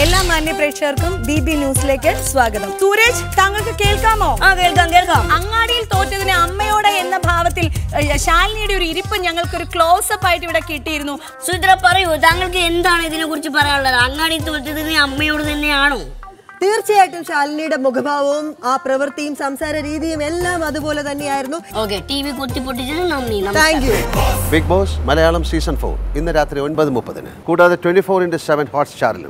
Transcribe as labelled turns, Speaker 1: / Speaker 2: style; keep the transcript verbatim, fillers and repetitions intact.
Speaker 1: എല്ലാ മാന്യ പ്രേക്ഷകർക്കും ബി ബി ന്യൂസിലേക്ക് സ്വാഗതം. സൂരജ്, താങ്കൾക്ക് കേൾക്കാമോ?
Speaker 2: ആ കേൾക്കാം കേൾക്കാം.
Speaker 1: അങ്ങാടിയിൽ തോറ്റതിന് അമ്മയോടെ എന്ന ഭാവത്തിൽ ശാലിനിയുടെ ഒരു ഇരിപ്പ് ഞങ്ങൾക്കൊരു ക്ലോസപ്പ് ആയിട്ട് ഇവിടെ കിട്ടിയിരുന്നു.
Speaker 2: സുചിത്ര പറയൂ, താങ്കൾക്ക് എന്താണ് ഇതിനെ കുറിച്ച് പറയാനുള്ളത്? അങ്ങാടിയിൽ തോറ്റതിന് അമ്മയോട് തന്നെയാണോ?
Speaker 3: തീർച്ചയായിട്ടും ശാലിനിയുടെ മുഖഭാവവും ആ പ്രവൃത്തിയും സംസാര രീതിയും എല്ലാം അതുപോലെ തന്നെയായിരുന്നു.
Speaker 2: ഓക്കെ, ടി വി കുത്തിപ്പൊട്ടിച്ചത് നന്ദി.
Speaker 3: Thank you.
Speaker 4: Bigg Boss Malayalam season four ഇന്ന് രാത്രി ഒൻപത് മുപ്പതിന് കൂടാതെ ട്വന്റി ഫോർ ഇൻറ്റു സെവൻ ഹോട്ട്സ്റ്റാറിലും.